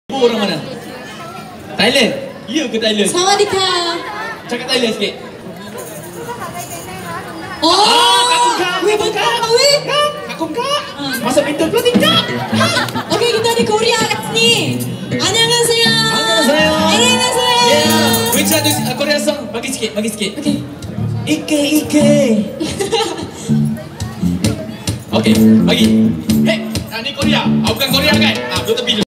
Orang mana? Thailand? Ya ke Thailand? Sawadika. Cakap Thailand sikit. Oh, Weh, bukan. weh. Kakung kak. Masuk pintu pula tidak. Oke, kita di Korea kat sini. Annyeonghaseyo. Annyeonghaseyo. Annyeonghaseyo. Yeah. Which are the Korean song? Bagi sikit, bagi sikit. Oke. Ike, Ike. Oke, bagi. Hei, ini Korea. Bukan Korea kan? Betul tepi.